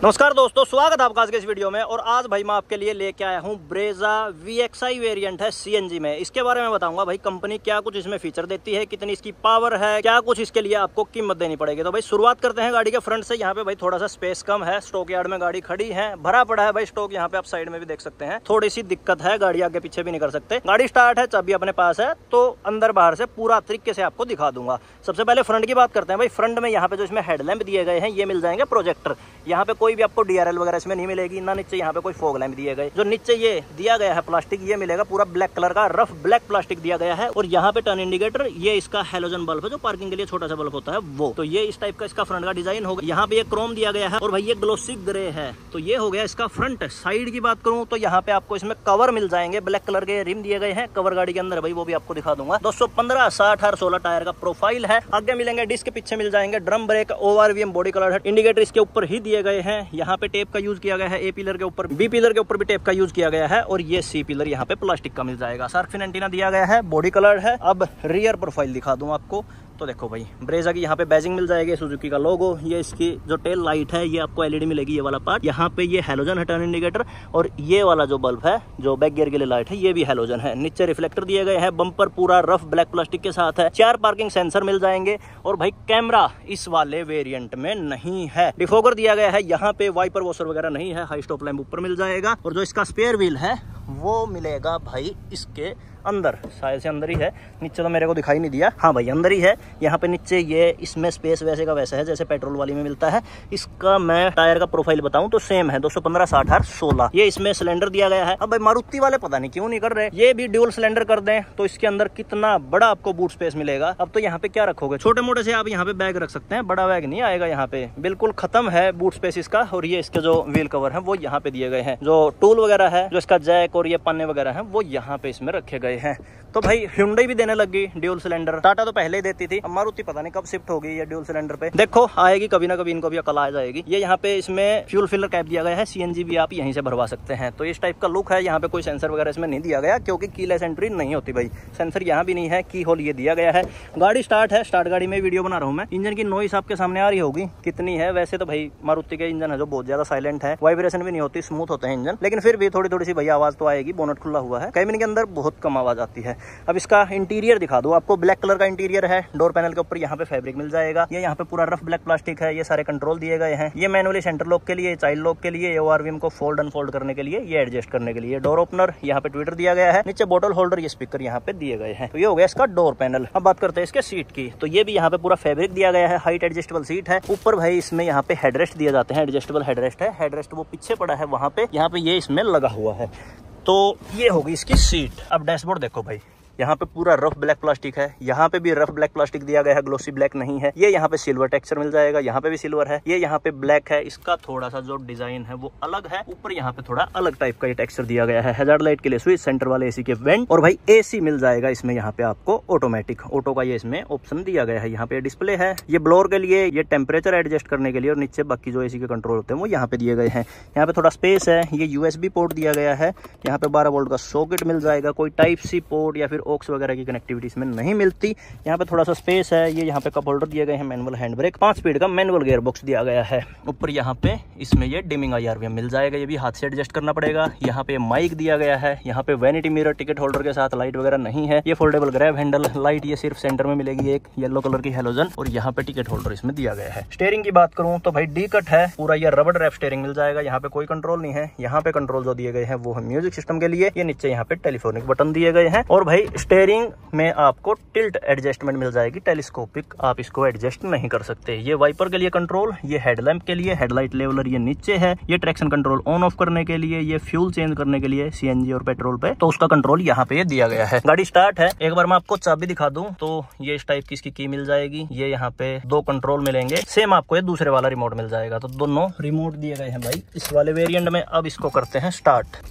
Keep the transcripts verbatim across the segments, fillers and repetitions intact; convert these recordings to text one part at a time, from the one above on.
नमस्कार दोस्तों, स्वागत है आपका आज के इस वीडियो में। और आज भाई मैं आपके लिए लेके आया हूँ Brezza V X I variant है सीएनजी में। इसके बारे में बताऊंगा भाई कंपनी क्या कुछ इसमें फीचर देती है, कितनी इसकी पावर है, क्या कुछ इसके लिए आपको कीमत देनी पड़ेगी। तो भाई शुरुआत करते हैं गाड़ी के फ्रंट से। यहाँ पे भाई थोड़ा सा स्पेस कम है, स्टॉक यार्ड में गाड़ी खड़ी है, भरा पड़ा है भाई स्टॉक। यहाँ पे आप साइड में भी देख सकते हैं, थोड़ी सी दिक्कत है, गाड़ी आगे पीछे भी नहीं कर सकते। गाड़ी स्टार्ट है, चाबी अपने पास है, तो अंदर बाहर से पूरा तरीके से आपको दिखा दूंगा। सबसे पहले फ्रंट की बात करते हैं भाई। फ्रंट में यहाँ पे जो इसमें हेडलैम्प दिए गए हैं ये मिल जाएंगे प्रोजेक्टर। यहाँ पे कोई भी आपको डीआरएल वगैरह इसमें नहीं मिलेगी, ना नीचे यहाँ पे कोई फॉग लैंप दिए गए। जो नीचे ये दिया गया है प्लास्टिक, ये मिलेगा पूरा ब्लैक कलर का, रफ ब्लैक प्लास्टिक दिया गया है। और यहाँ पे टर्न इंडिकेटर, ये इसका हेलोजन बल्ब है जो पार्किंग के लिए छोटा सा बल्ब होता है वो। तो ये इस टाइप का इसका फ्रंट का डिजाइन होगा। यहाँ पे ये क्रोम दिया गया है और भाई ये ग्लोसी ग्रे है। तो ये हो गया इसका फ्रंट। साइड की बात करूँ तो यहाँ पे आपको इसमें कवर मिल जाएंगे, ब्लैक कलर के रिम दिए गए हैं कवर गाड़ी के अंदर भाई, वो भी आपको दिखा दूंगा। दो सौ पंद्रह साठ और सोलह टायर का प्रोफाइल है। आगे मिलेंगे डिस्क, पीछे मिल जाएंगे drum brake, ORVM body colour है। इंडिकेटर इसके ऊपर ही दिए गए हैं। यहाँ पे टेप का यूज किया गया है, ए पिलर के ऊपर, बी पिलर के ऊपर भी टेप का यूज किया गया है। और ये सी पिलर यहाँ पे प्लास्टिक का मिल जाएगा। शार्क फिन एंटीना दिया गया है, बॉडी कलर है। अब रियर प्रोफाइल दिखा दूं आपको। तो देखो भाई ब्रेजा की यहाँ पे बैजिंग मिल जाएगी, सुजुकी का लोगो। ये इसकी जो टेल लाइट है ये आपको एलईडी मिलेगी, ये वाला पार्ट। यहाँ पे ये हेलोजन है टर्न इंडिकेटर, और ये वाला जो बल्ब है जो बैक गियर के लिए लाइट है ये भी हेलोजन है। नीचे रिफ्लेक्टर दिए गए हैं, बम्पर पूरा रफ ब्लैक प्लास्टिक के साथ है। चार पार्किंग सेंसर मिल जाएंगे। और भाई कैमरा इस वाले वेरिएंट में नहीं है। डिफोगर दिया गया है, यहाँ पे वाइपर वॉशर वगैरह नहीं है। हाई स्टॉप लैंप ऊपर मिल जाएगा। और जो इसका स्पेयर व्हील है वो मिलेगा भाई इसके अंदर, शायद से अंदर ही है, नीचे तो मेरे को दिखाई नहीं दिया। हाँ भाई अंदर ही है। यहाँ पे नीचे ये इसमें स्पेस वैसे का वैसा है जैसे पेट्रोल वाली में मिलता है। इसका मैं टायर का प्रोफाइल बताऊं तो सेम है, दो सौ पंद्रह साठ और सोलह। ये इसमें सिलेंडर दिया गया है। अब भाई मारुति वाले पता नहीं क्यों नहीं कर रहे, ये भी ड्यूल सिलेंडर कर दें तो इसके अंदर कितना बड़ा आपको बूट स्पेस मिलेगा। अब तो यहाँ पे क्या रखोगे, छोटे मोटे से आप यहाँ पे बैग रख सकते हैं, बड़ा बैग नहीं आएगा यहाँ पे, बिल्कुल खत्म है बूट स्पेस इसका। और ये इसके जो व्हील कवर है वो यहाँ पे दिए गए हैं। जो टूल वगैरह है, जो इसका जैक और ये पन्ने वगैरह है वो यहाँ पे इसमें रखे गए हैं। तो भाई Hyundai भी देने लगी ड्यूल सिलेंडर, टाटा तो पहले ही देती थी। अब मारुति पता नहीं कब शिफ्ट होगी ये ड्यूल सिलेंडर पे। देखो आएगी कभी ना कभी, इनको भी अकल आ जाएगी। ये यहाँ पे इसमें फ्यूल फिलर कैप दिया गया है, सीएनजी भी आप यहीं से भरवा सकते हैं। तो इस टाइप का लुक है। यहाँ पे कोई सेंसर वगैरह इसमें नहीं दिया गया क्योंकि कीलेस एंट्री नहीं होती भाई। सेंसर यहाँ भी नहीं है, की होल ये दिया गया है। गाड़ी स्टार्ट है, स्टार्ट गाड़ी में वीडियो बना रहा हूँ मैं। इंजन की नॉइस आपके सामने आ रही होगी कितनी है। वैसे तो भाई मारुति के इंजन है जो बहुत ज्यादा साइलेंट है, वाइब्रेशन भी नहीं होती, स्मूथ होते हैं इंजन, लेकिन फिर भी थोड़ी थोड़ी सी भाई आवाज तो आएगी। बोनट खुला हुआ है, कैबिन के अंदर बहुत कम आवाज आती है। अब इसका इंटीरियर दिखा दो आपको। ब्लैक कलर का इंटीरियर है। डोर पैनल के ऊपर यहाँ पे फैब्रिक मिल जाएगा। ये यहाँ पे पूरा रफ ब्लैक प्लास्टिक है। ये सारे कंट्रोल दिए गए हैं। ये मैनुअली सेंटर लॉक के लिए, चाइल्ड लॉक के लिए, ओआरवीएम को फोल्ड अनफोल्ड करने के लिए, ये एडजस्ट करने के लिए। डोर ओपनर, यहाँ पे ट्विटर दिया गया है। नीचे बोतल होल्डर, ये स्पीकर यहाँ पे दिए गए हैं। तो ये हो गया इसका डोर पैनल। अब बात करते हैं इसके सीट की। तो ये भी यहाँ पे पूरा फैब्रिक दिया गया है। हाइट एडजस्टेबल सीट है। ऊपर भाई इसमें यहाँ पे हेडरेस्ट दिए जाते हैं, एडजस्टेबल हेडरेस्ट है। हेडरेस्ट वो पीछे पड़ा है वहां पे, यहाँ पे ये इसमें लगा हुआ है। तो ये होगी इसकी सीट। अब डैशबोर्ड देखो भाई, यहाँ पे पूरा रफ ब्लैक प्लास्टिक है। यहाँ पे भी रफ ब्लैक प्लास्टिक दिया गया है, ग्लोसी ब्लैक नहीं है। ये यहाँ पे सिल्वर टेक्सचर मिल जाएगा, यहाँ पे भी सिल्वर है। ये यहाँ पे ब्लैक है। इसका थोड़ा सा जो डिजाइन है वो अलग है। ऊपर यहाँ पे थोड़ा अलग टाइप का ये टेक्सचर दिया गया है। हैजार्ड लाइट के लिए स्विच, सेंटर वाले एसी के वेंट, और भाई एसी मिल जाएगा इसमें। यहाँ पे आपको ऑटोमेटिक ऑटो का ये इसमें ऑप्शन दिया गया है। यहाँ पे डिस्प्ले है, ये ब्लोअर के लिए, ये टेम्परेचर एडजस्ट करने के लिए, और नीचे बाकी जो एसी के कंट्रोल होते हैं वो यहाँ पे दिए गए हैं। यहाँ पे थोड़ा स्पेस है। ये यूएसबी पोर्ट दिया गया है। यहाँ पे बारह वोल्ट का सॉकेट मिल जाएगा। कोई टाइप सी पोर्ट या फिर ऑक्स वगैरह की एक्टिविटी इसमें नहीं मिलती। यहाँ पे थोड़ा सा स्पेस है। ये यहाँ पे कप होल्डर दिए गए हैं। मैनुअल हैंड ब्रेक, पांच स्पीड का मैनुअल गियर बॉक्स दिया गया है। ऊपर यहाँ पे इसमें ये डिमिंग आईआरवीएम मिल जाएगा, ये भी हाथ से एडजस्ट करना पड़ेगा। यहाँ पे माइक दिया गया है। यहाँ पे वैनिटी मिरर, टिकट होल्डर के साथ, लाइट वगैरह नहीं है। ये फोल्डेबल ग्रैब हैंडल लाइट, ये सिर्फ सेंटर में मिलेगी एक येलो कलर की हेलोजन, और यहाँ पे टिकट होल्डर इसमें दिया गया है। स्टीयरिंग की बात करूँ तो भाई डी कट है पूरा, ये रबड़ रैप स्टीयरिंग मिल जाएगा। यहाँ पे कोई कंट्रोल नहीं है। यहाँ पे कंट्रोल जो दिए गए हैं वो है म्यूजिक सिस्टम के लिए। ये नीचे यहाँ पे टेलीफोनिक बटन दिए गए हैं। और भाई स्टीयरिंग में आपको टिल्ट एडजस्टमेंट मिल जाएगी, टेलीस्कोपिक आप इसको एडजस्ट नहीं कर सकते। ये वाइपर के लिए कंट्रोल, ये हेडलैम्प के लिए, हेडलाइट लेवलर ये नीचे है। ये ट्रैक्शन कंट्रोल ऑन ऑफ करने के लिए, ये फ्यूल चेंज करने के लिए सीएनजी और पेट्रोल पे, तो उसका कंट्रोल यहाँ पे दिया गया है। गाड़ी स्टार्ट है। एक बार मैं आपको चाबी दिखा दूं तो ये इस टाइप की इसकी की मिल जाएगी। ये यहाँ पे दो कंट्रोल मिलेंगे, सेम आपको ये दूसरे वाला रिमोट मिल जाएगा। तो दोनों रिमोट दिए गए हैं भाई इस वाले वेरिएंट में। अब इसको करते हैं स्टार्ट।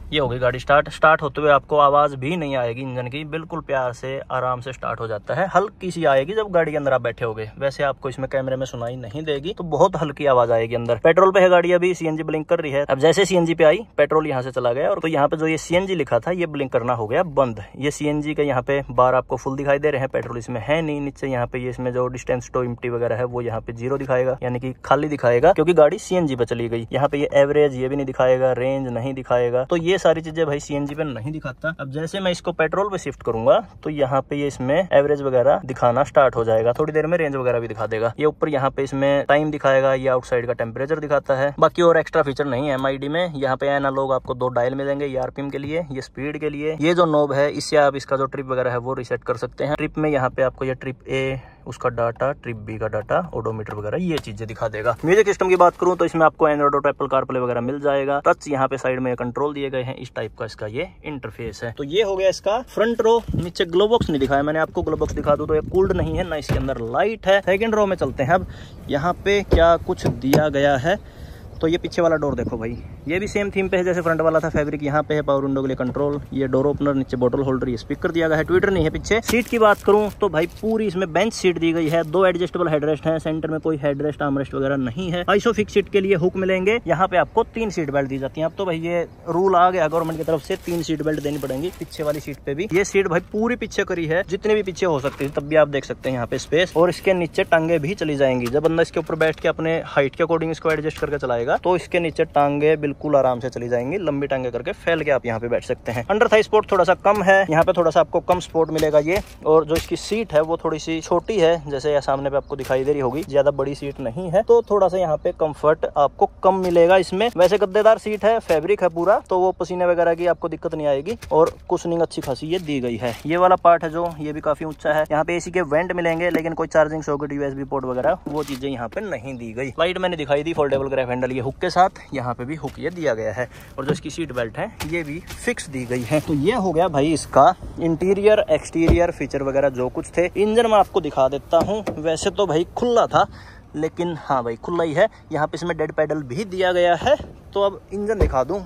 ये हो गई गाड़ी स्टार्ट। स्टार्ट होते हुए आपको आवाज भी नहीं आएगी इंजन की, बिल्कुल प्यार से आराम से स्टार्ट हो जाता है। हल्की सी आएगी जब गाड़ी के अंदर आप बैठे होगे, वैसे आपको इसमें कैमरे में सुनाई नहीं देगी, तो बहुत हल्की आवाज आएगी अंदर। पेट्रोल पे है गाड़ी, अभी सीएनजी ब्लिंक कर रही है। अब जैसे सीएनजी पे आई, पेट्रोल यहाँ से चला गया और तो यहाँ पे जो ये सीएनजी लिखा था ये ब्लिंक करना हो गया बंद। ये सीएनजी का यहाँ पे बार आपको फुल दिखाई दे रहे हैं, पेट्रोल इसमें है नहीं। नीचे यहाँ पे ये इसमें जो डिस्टेंस टू एम्प्टी वगैरह है वो यहाँ पे जीरो दिखाएगा, यानी कि खाली दिखाएगा क्योंकि गाड़ी सीएनजी पे चली गई। यहाँ पे ये एवरेज ये भी नहीं दिखाएगा, रेंज नहीं दिखाएगा, तो ये सारी चीजें भाई सीएनजी पे नहीं दिखाता। अब जैसे मैं इसको पेट्रोल पे शिफ्ट करूंगा तो यहाँ पे ये इसमें एवरेज वगैरह दिखाना स्टार्ट हो जाएगा, थोड़ी देर में रेंज वगैरह भी दिखा देगा। ये ऊपर यहाँ पे इसमें टाइम दिखाएगा, ये आउटसाइड का टेम्परेचर दिखाता है। बाकी और एक्स्ट्रा फीचर नहीं है एमआईडी में। यहाँ पे एनालॉग आपको दो डायल मिलेंगे, ये आरपीएम के लिए, ये स्पीड के लिए। ये जो नॉब है इससे आप इसका जो ट्रिप वगैरह है वो रिसेट कर सकते हैं। ट्रिप में यहाँ पे आपको ये ट्रिप ए उसका डाटा, ट्रिप बी का डाटा, ओडोमीटर वगैरह ये चीजें दिखा देगा। म्यूजिक सिस्टम की बात करूं तो इसमें आपको एंड्रॉइड ऑटो, एप्पल कारप्ले वगैरह मिल जाएगा। टच यहाँ पे साइड में कंट्रोल दिए गए हैं, इस टाइप का इसका ये इंटरफेस है। तो ये हो गया इसका फ्रंट रो। नीचे ग्लो बॉक्स नहीं दिखाया मैंने आपको, ग्लो बॉक्स दिखा दूं तो ये कूल्ड नहीं है, ना इसके अंदर लाइट है। सेकंड रो में चलते हैं। अब यहाँ पे क्या कुछ दिया गया है, तो ये पीछे वाला डोर देखो भाई, ये भी सेम थीम पे है जैसे फ्रंट वाला था। फैब्रिक यहाँ पे है, पावर विंडो के लिए कंट्रोल, ये डोर ओपनर, नीचे बोतल होल्डर, ये स्पीकर दिया गया है, ट्विटर नहीं है पीछे। सीट की बात करूं तो भाई पूरी इसमें बेंच सीट दी गई है, दो एडजस्टेबल हेडरेस्ट हैं, सेंटर में कोई हेडरेस्ट आर्मरेस्ट वगैरह नहीं है। आइसोफिक्स सीट के लिए हुक मिलेंगे, यहाँ पे आपको तीन सीट बेल्ट दी जाती है। अब तो भाई ये रूल आ गया गवर्नमेंट की तरफ से, तीन सीट बेल्ट देनी पड़ेंगी पीछे वाली सीट पे भी। ये सीट भाई पूरी पीछे करी है, जितने भी पीछे हो सकती है तब भी आप देख सकते हैं यहाँ पे स्पेस, और इसके नीचे टांगे भी चली जाएंगी। जब बंदा इसके ऊपर बैठ के अपने हाइट के अकॉर्डिंग इसको एडजस्ट करके चलाएगा तो इसके नीचे टांगे बिल्कुल आराम से चली जाएंगी, लंबी टांगे करके फैल के आप यहाँ पे बैठ सकते हैं। अंडर थाई स्पोर्ट थोड़ा सा कम है, यहाँ पे थोड़ा सा आपको कम स्पोर्ट मिलेगा ये। और जो इसकी सीट है वो थोड़ी सी छोटी है, जैसे यह सामने पे आपको दिखाई दे रही होगी, ज्यादा बड़ी सीट नहीं है, तो थोड़ा सा यहाँ पे कंफर्ट आपको कम मिलेगा इसमें। वैसे गद्देदार सीट है, फैब्रिक है पूरा, तो वो पसीने वगैरह की आपको दिक्कत नहीं आएगी, और कुशनिंग अच्छी खासी ये दी गई है। ये वाला पार्ट है जो, ये भी काफी ऊंचा है। यहाँ पे एसी के वेंट मिलेंगे, लेकिन कोई चार्जिंग सॉकेट, यूएसबी पोर्ट वगैरह वो चीजें यहाँ पे नहीं दी गई। लाइट मैंने दिखाई दी, फोल्डेबल ग्रैब हैंडल ये हुक के साथ, यहाँ पे भी हुक ये दिया गया है, और जो इसकी सीट बेल्ट है ये भी फिक्स दी गई है। तो ये हो गया भाई इसका इंटीरियर एक्सटीरियर फीचर वगैरह जो कुछ थे। इंजन में आपको दिखा देता हूँ, वैसे तो भाई खुला था, लेकिन हाँ भाई खुला ही है। यहाँ पे इसमें डेड पैडल भी दिया गया है। तो अब इंजन दिखा दूं,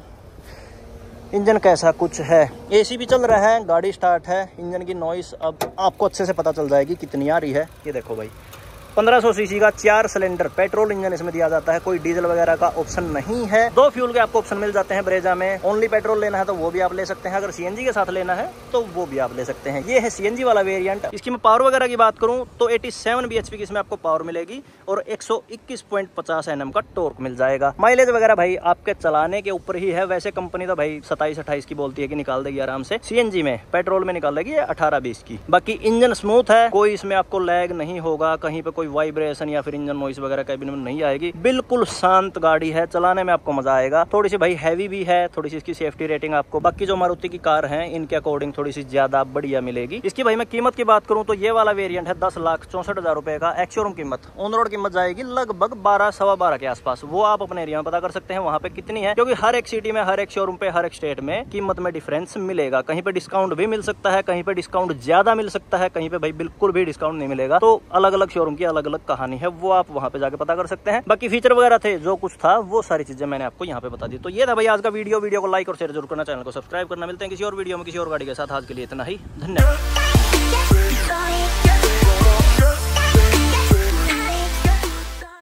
इंजन कैसा कुछ है। एसी भी चल रहा है, गाड़ी स्टार्ट है। इंजन की नॉइस अब आपको अच्छे से पता चल जाएगी कितनी आ रही है। ये देखो भाई, पंद्रह सौ सीसी का चार सिलेंडर पेट्रोल इंजन इसमें दिया जाता है, कोई डीजल वगैरह का ऑप्शन नहीं है। दो फ्यूल के आपको ऑप्शन मिल जाते हैं ब्रेजा में। ओनली पेट्रोल लेना है तो वो भी आप ले सकते हैं, अगर सीएनजी के साथ लेना है तो वो भी आप ले सकते हैं। ये है सीएनजी वाला वेरिएंट। इसकी मैं पावर वगैरह की बात करूं तो सत्तासी बीएचपी की इसमें आपको पावर मिलेगी और एक सौ इक्कीस पॉइंट पचास एनएम का टॉर्क मिल जाएगा। माइलेज वगैरह भाई आपके चलाने के ऊपर ही है। वैसे कंपनी तो भाई सत्ताईस अट्ठाईस की बोलती है कि निकाल देगी आराम से, सीएनजी में, पेट्रोल में निकाल देगी अठारह बीस की। बाकी इंजन स्मूथ है, कोई इसमें आपको लैग नहीं होगा, कहीं पे कोई वाइब्रेशन या फिर इंजन नॉइस वगैरह कैबिन में नहीं आएगी। बिल्कुल शांत गाड़ी है, चलाने में आपको मजा आएगा। थोड़ी सी भाई हैवी भी है, थोड़ी सी इसकी सेफ्टी रेटिंग आपको बाकी जो मारुति की कार है इनके अकॉर्डिंग थोड़ी सी ज्यादा बढ़िया मिलेगी। इसकी भाई मैं कीमत की बात करूं तो ये वाला वेरिएंट है दस लाख चौसठ हजार रुपए का। एक्स शोरूम कीमत, ऑन रोड कीमत जाएगी लगभग बारह सवा बारह के आसपास। वो आप अपने एरिया में पता कर सकते हैं वहां पे कितनी है, क्योंकि हर एक सिटी में, हर एक शोरूम पे, हर एक स्टेट में कीमत में डिफरेंस मिलेगा। कहीं पे डिस्काउंट भी मिल सकता है, कहीं पे डिस्काउंट ज्यादा मिल सकता है, कहीं पे भाई बिल्कुल भी डिस्काउंट नहीं मिलेगा। तो अलग अलग शोरूम की अलग अलग कहानी है, वो आप वहां पे जाके पता कर सकते हैं। बाकी फीचर वगैरह थे, जो कुछ था वो सारी चीजें मैंने आपको यहाँ पे बता दी। तो ये था भाई आज का वीडियो। वीडियो को लाइक और शेयर जरूर करना, चैनल को सब्सक्राइब करना। मिलते हैं किसी और वीडियो में किसी और गाड़ी के साथ। आज के लिए इतना ही, धन्यवाद।